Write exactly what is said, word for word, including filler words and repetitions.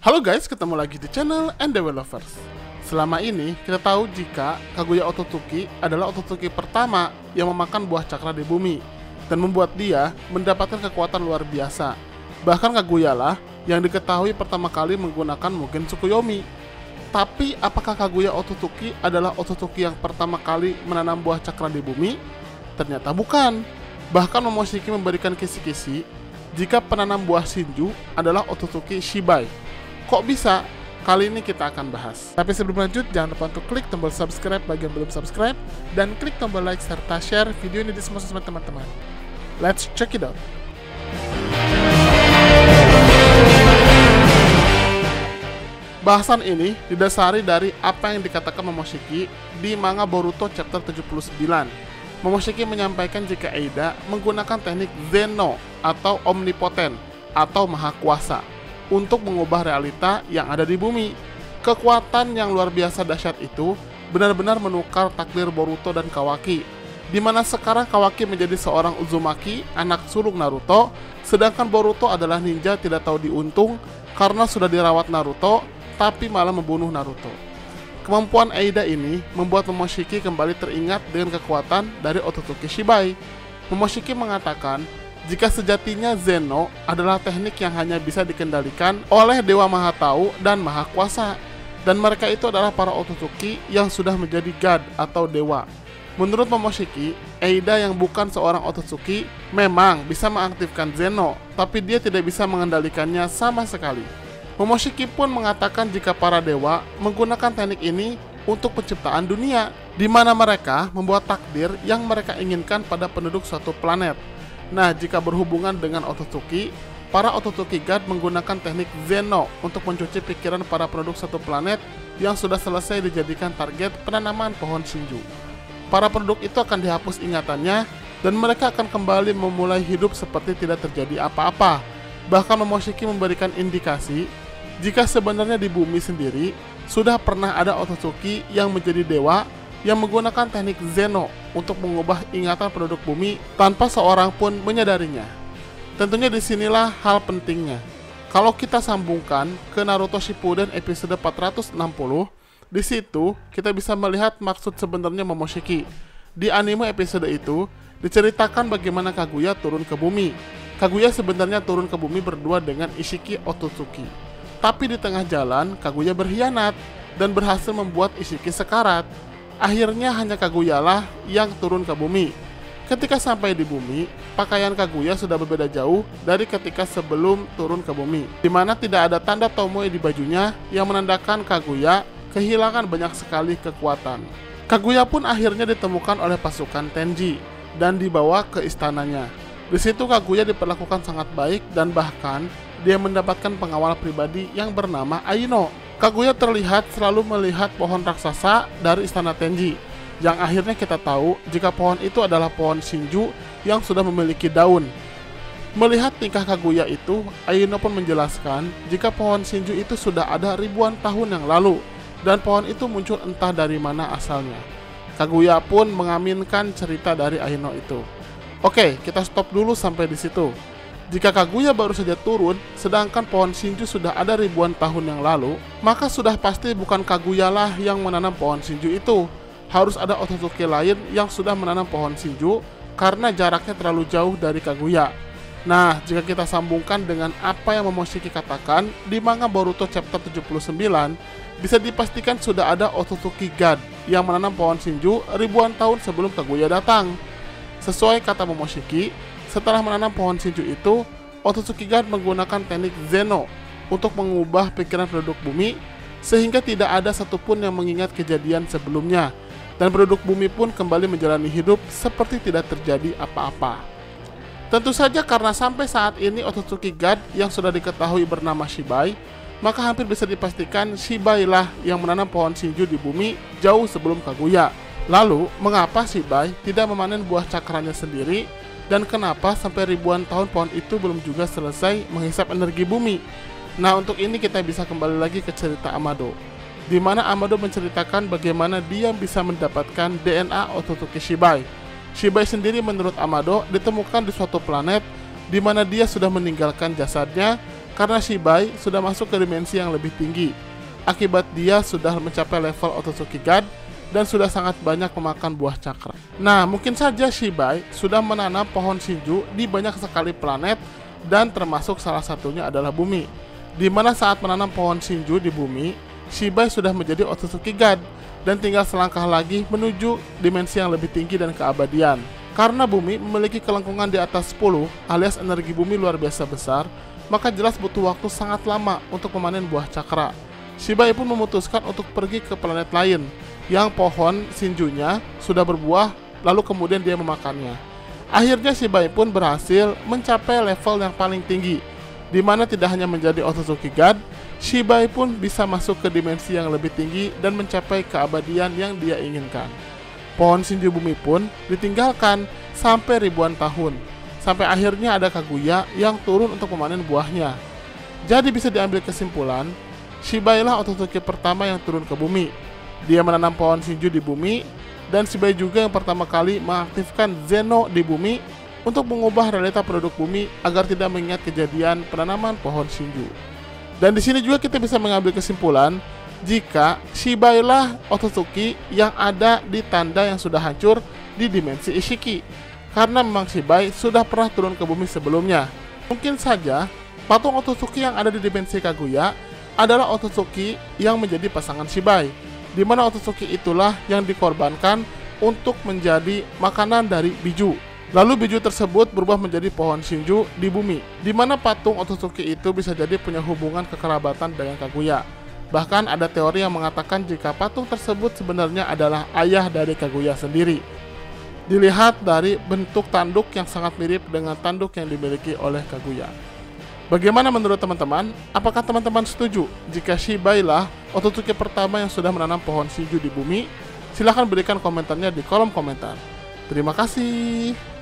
Halo guys, ketemu lagi di channel Endeavor Lovers. Selama ini, kita tahu jika Kaguya Otsutsuki adalah Otsutsuki pertama yang memakan buah cakra di bumi dan membuat dia mendapatkan kekuatan luar biasa. Bahkan Kaguya lah yang diketahui pertama kali menggunakan Mugen Tsukuyomi. Tapi apakah Kaguya Otsutsuki adalah Otsutsuki yang pertama kali menanam buah cakra di bumi? Ternyata bukan. Bahkan Momoshiki memberikan kisi-kisi jika penanam buah Shinju adalah Otsutsuki Shibai. Kok bisa? Kali ini kita akan bahas. Tapi sebelum lanjut, jangan lupa untuk klik tombol subscribe bagi yang belum subscribe dan klik tombol like serta share video ini di semua sosmed teman-teman. Let's check it out. Bahasan ini didasari dari apa yang dikatakan Momoshiki di manga Boruto chapter tujuh puluh sembilan. Momoshiki menyampaikan jika Eida menggunakan teknik Zeno atau omnipoten atau maha kuasa untuk mengubah realita yang ada di bumi. Kekuatan yang luar biasa dahsyat itu benar-benar menukar takdir Boruto dan Kawaki, di mana sekarang Kawaki menjadi seorang Uzumaki, anak sulung Naruto, sedangkan Boruto adalah ninja tidak tahu diuntung karena sudah dirawat Naruto, tapi malah membunuh Naruto. Kemampuan Eida ini membuat Momoshiki kembali teringat dengan kekuatan dari Otsutsuki Shibai. Momoshiki mengatakan jika sejatinya Zeno adalah teknik yang hanya bisa dikendalikan oleh Dewa Maha Tahu dan Maha Kuasa, dan mereka itu adalah para Otsutsuki yang sudah menjadi God atau Dewa. Menurut Momoshiki, Eida yang bukan seorang Otsutsuki memang bisa mengaktifkan Zeno, tapi dia tidak bisa mengendalikannya sama sekali. Momoshiki pun mengatakan jika para dewa menggunakan teknik ini untuk penciptaan dunia, di mana mereka membuat takdir yang mereka inginkan pada penduduk suatu planet. Nah, jika berhubungan dengan Otsutsuki, para Otsutsuki God menggunakan teknik Zeno untuk mencuci pikiran para penduduk satu planet yang sudah selesai dijadikan target penanaman pohon Shinju. Para penduduk itu akan dihapus ingatannya dan mereka akan kembali memulai hidup seperti tidak terjadi apa-apa. Bahkan Momoshiki memberikan indikasi jika sebenarnya di bumi sendiri sudah pernah ada Otsutsuki yang menjadi dewa yang menggunakan teknik Zeno untuk mengubah ingatan penduduk bumi tanpa seorang pun menyadarinya. Tentunya disinilah hal pentingnya. Kalau kita sambungkan ke Naruto Shippuden episode empat ratus enam puluh, di situ kita bisa melihat maksud sebenarnya Momoshiki. Di anime episode itu diceritakan bagaimana Kaguya turun ke bumi. Kaguya sebenarnya turun ke bumi berdua dengan Ishiki Otsutsuki. Tapi di tengah jalan Kaguya berkhianat dan berhasil membuat Ishiki sekarat. Akhirnya hanya Kaguya lah yang turun ke bumi. Ketika sampai di bumi, pakaian Kaguya sudah berbeda jauh dari ketika sebelum turun ke bumi, di mana tidak ada tanda Tomoe di bajunya yang menandakan Kaguya kehilangan banyak sekali kekuatan. Kaguya pun akhirnya ditemukan oleh pasukan Tenji dan dibawa ke istananya. Di situ Kaguya diperlakukan sangat baik dan bahkan dia mendapatkan pengawal pribadi yang bernama Aino. Kaguya terlihat selalu melihat pohon raksasa dari istana Tenji, yang akhirnya kita tahu jika pohon itu adalah pohon Shinju yang sudah memiliki daun. Melihat tingkah Kaguya itu, Aino pun menjelaskan jika pohon Shinju itu sudah ada ribuan tahun yang lalu, dan pohon itu muncul entah dari mana asalnya. Kaguya pun mengaminkan cerita dari Aino itu. Oke, kita stop dulu sampai di situ. Jika Kaguya baru saja turun, sedangkan pohon Shinju sudah ada ribuan tahun yang lalu, maka sudah pasti bukan Kaguya lah yang menanam pohon Shinju itu. Harus ada Otsutsuki lain yang sudah menanam pohon Shinju karena jaraknya terlalu jauh dari Kaguya. Nah, jika kita sambungkan dengan apa yang Momoshiki katakan di manga Boruto chapter tujuh puluh sembilan, bisa dipastikan sudah ada Otsutsuki God yang menanam pohon Shinju ribuan tahun sebelum Kaguya datang. Sesuai kata Momoshiki, setelah menanam pohon Shinju itu, Otsutsuki God menggunakan teknik Zeno untuk mengubah pikiran penduduk bumi sehingga tidak ada satupun yang mengingat kejadian sebelumnya, dan penduduk bumi pun kembali menjalani hidup seperti tidak terjadi apa-apa. Tentu saja karena sampai saat ini Otsutsuki God yang sudah diketahui bernama Shibai, maka hampir bisa dipastikan Shibai lah yang menanam pohon Shinju di bumi jauh sebelum Kaguya. Lalu, mengapa Shibai tidak memanen buah cakranya sendiri? Dan kenapa sampai ribuan tahun pohon itu belum juga selesai menghisap energi bumi? Nah, untuk ini kita bisa kembali lagi ke cerita Amado, di mana Amado menceritakan bagaimana dia bisa mendapatkan D N A Otsutsuki Shibai. Shibai sendiri menurut Amado ditemukan di suatu planet di mana dia sudah meninggalkan jasadnya karena Shibai sudah masuk ke dimensi yang lebih tinggi. Akibat dia sudah mencapai level Otsutsuki God dan sudah sangat banyak memakan buah cakra. Nah, mungkin saja Shibai sudah menanam pohon Shinju di banyak sekali planet dan termasuk salah satunya adalah bumi. Di mana saat menanam pohon Shinju di bumi, Shibai sudah menjadi Otsutsuki God dan tinggal selangkah lagi menuju dimensi yang lebih tinggi dan keabadian. Karena bumi memiliki kelengkungan di atas sepuluh alias energi bumi luar biasa besar, maka jelas butuh waktu sangat lama untuk memanen buah cakra. Shibai pun memutuskan untuk pergi ke planet lain yang pohon Shinjunya sudah berbuah, lalu kemudian dia memakannya. Akhirnya Shibai pun berhasil mencapai level yang paling tinggi, di mana tidak hanya menjadi Otsutsuki God, Shibai pun bisa masuk ke dimensi yang lebih tinggi dan mencapai keabadian yang dia inginkan. Pohon Shinju bumi pun ditinggalkan sampai ribuan tahun, sampai akhirnya ada Kaguya yang turun untuk memanen buahnya. Jadi bisa diambil kesimpulan, Shibai lah Otsutsuki pertama yang turun ke bumi. Dia menanam pohon Shinju di bumi, dan Shibai juga yang pertama kali mengaktifkan Zeno di bumi untuk mengubah realita penduduk bumi agar tidak mengingat kejadian penanaman pohon Shinju. Dan di sini juga kita bisa mengambil kesimpulan jika Shibai lah Otsutsuki yang ada di tanda yang sudah hancur di dimensi Ishiki, karena memang Shibai sudah pernah turun ke bumi sebelumnya. Mungkin saja patung Otsutsuki yang ada di dimensi Kaguya adalah Otsutsuki yang menjadi pasangan Shibai, di mana Otsutsuki itulah yang dikorbankan untuk menjadi makanan dari Biju. Lalu biju tersebut berubah menjadi pohon Shinju di bumi, di mana patung Otsutsuki itu bisa jadi punya hubungan kekerabatan dengan Kaguya. Bahkan ada teori yang mengatakan jika patung tersebut sebenarnya adalah ayah dari Kaguya sendiri. Dilihat dari bentuk tanduk yang sangat mirip dengan tanduk yang dimiliki oleh Kaguya. Bagaimana menurut teman-teman? Apakah teman-teman setuju jika Shibai lah Otsutsuki pertama yang sudah menanam pohon Shinju di bumi? Silahkan berikan komentarnya di kolom komentar. Terima kasih.